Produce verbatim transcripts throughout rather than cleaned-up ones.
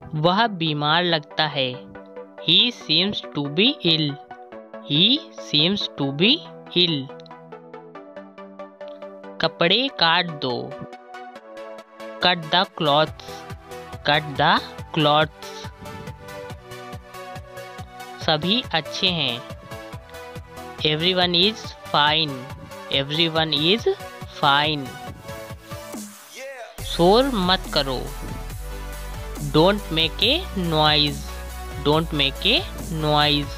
वह बीमार लगता है। He seems to be ill. He seems to be ill. कपड़े काट दो। Cut the clothes. Cut the clothes. सभी अच्छे हैं। Everyone is fine. Everyone is fine. शोर मत करो। Don't make a noise. Don't make a noise.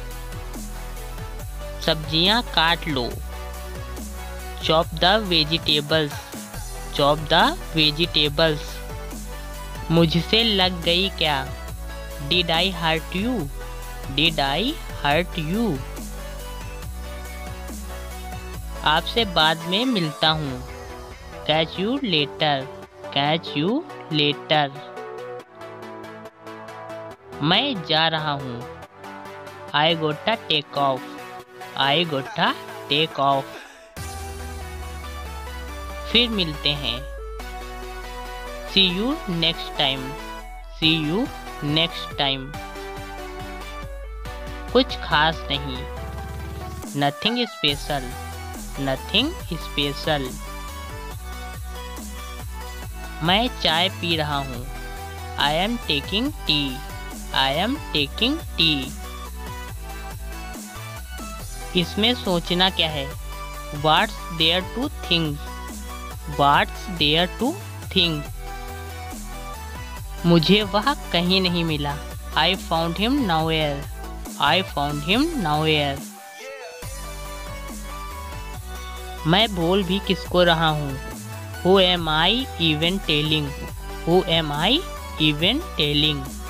सब्जियां काट लो। Chop the vegetables. Chop the vegetables. मुझसे लग गई क्या? Did I hurt you? Did I hurt you? आपसे बाद में मिलता हूँ। Catch you later. Catch you later. मैं जा रहा हूँ। I gotta take off. I gotta take off. फिर मिलते हैं। See you next time. See you next time. कुछ खास नहीं। Nothing special. Nothing special. मैं चाय पी रहा हूँ। I am taking tea. I am taking tea. इसमें सोचना क्या है? What's there to think? What's there to think? मुझे वह कहीं नहीं मिला। I found him nowhere. I found him nowhere. मैं बोल भी किसको रहा हूँ? Who am I even telling? Who am I even telling?